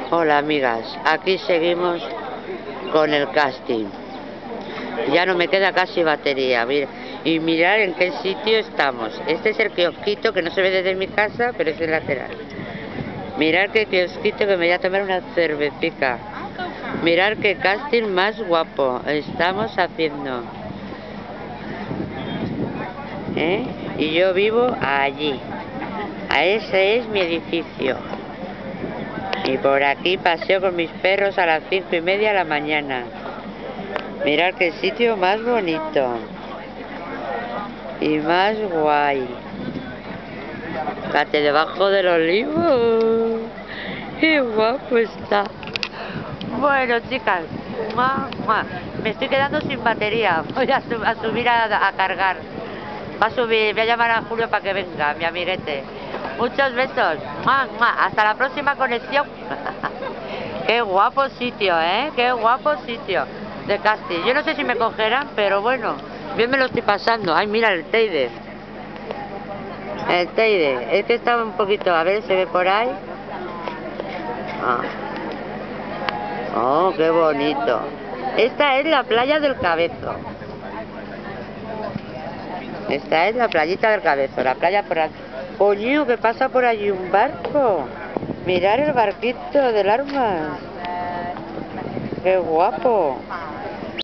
Hola amigas, aquí seguimos con el casting. Ya no me queda casi batería. Y mirar en qué sitio estamos. Este es el kiosquito que no se ve desde mi casa, pero es el lateral. Mirar qué kiosquito que me voy a tomar una cervecita. Mirar qué casting más guapo estamos haciendo. Y yo vivo allí. Ese es mi edificio. Y por aquí paseo con mis perros a las 5:30 de la mañana. Mirad qué sitio más bonito. Y más guay. Fíjate debajo del olivo. Qué guapo está. Bueno, chicas. Me estoy quedando sin batería. Voy a subir a cargar. Voy a llamar a Julio para que venga, mi amiguete. Muchos besos. Hasta la próxima conexión. Qué guapo sitio, qué guapo sitio de casting. Yo no sé si me cogerán, pero bueno, bien me lo estoy pasando. Ay, mira el Teide. El Teide. Es que estaba un poquito, a ver, se ve por ahí. Oh, qué bonito. Esta es la playa del Cabezo. Esta es la playita del Cabezo, la playa por aquí. Coño, que pasa por allí un barco. Mirar el barquito del Armas. Qué guapo.